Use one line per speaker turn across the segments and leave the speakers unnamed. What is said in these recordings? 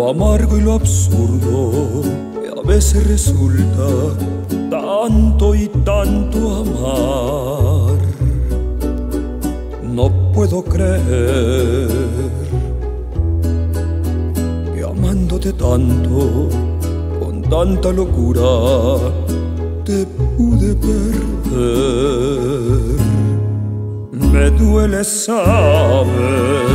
lo amargo y lo absurdo que a veces resulta tanto y tanto amar. No puedo creer que amándote tanto, con tanta locura, te pude perder. Me duele saber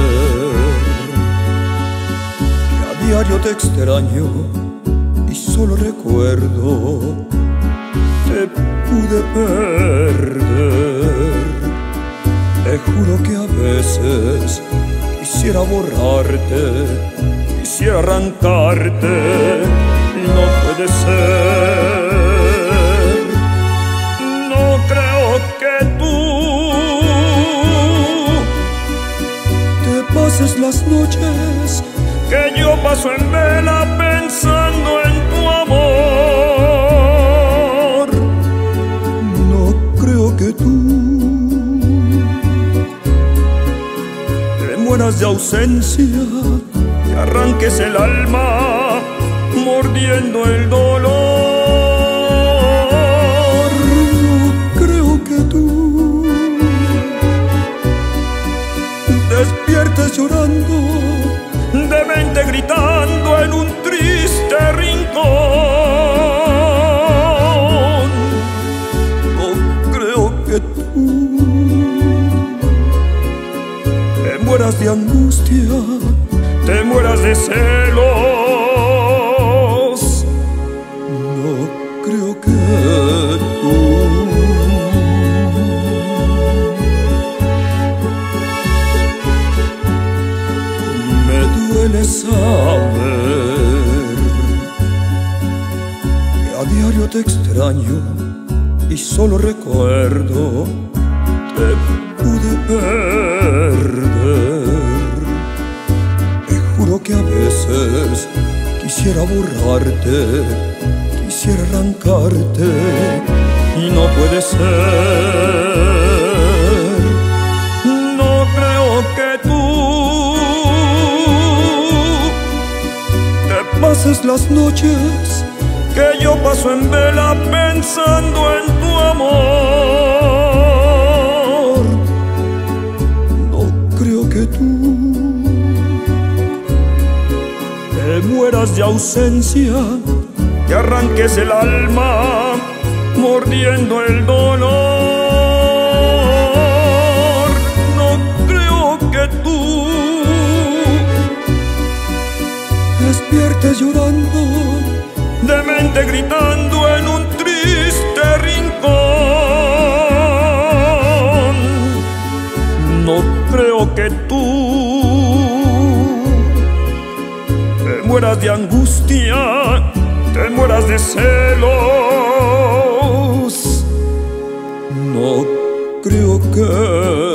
que a diario te extraño y solo recuerdo te pude perder. Te juro que a veces quisiera borrarte, quisiera arrancarte, y no puede ser. No creo que tú te pases las noches que yo paso en vela pensando en tu amor. No creo que tú te mueras de ausencia, te arranques el alma mordiendo el dolor. No creo que tú despiertes llorando, demente gritando en un triste rincón. No creo que tú te mueras de angustia, te mueras de celos. No creo que tú me duele saber que a diario te extraño y solo recuerdo te pude perder. Que a veces quisiera borrarte, quisiera arrancarte, y no puede ser. No creo que tú te pases las noches que yo paso en vela pensando en tu amor. No creo que tú te mueras de ausencia, te arranques el alma mordiendo el dolor. No creo que tú despiertes llorando, demente gritando en un triste rincón. No creo que tú te mueras de angustia, te mueras de celos. No creo que